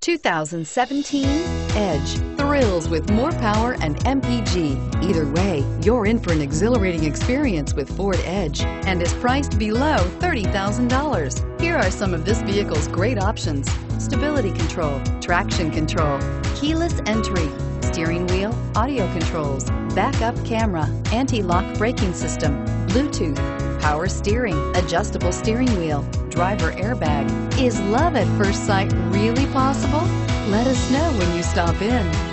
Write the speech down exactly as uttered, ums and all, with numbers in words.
two thousand seventeen Edge thrills with more power and M P G. Either way, you're in for an exhilarating experience with Ford Edge and is priced below thirty thousand dollars. Here are some of this vehicle's great options: stability control, traction control, keyless entry, steering wheel audio controls, backup camera, anti-lock braking system, Bluetooth, power steering, adjustable steering wheel, driver airbag. Is love at first sight really possible? Let us know when you stop in.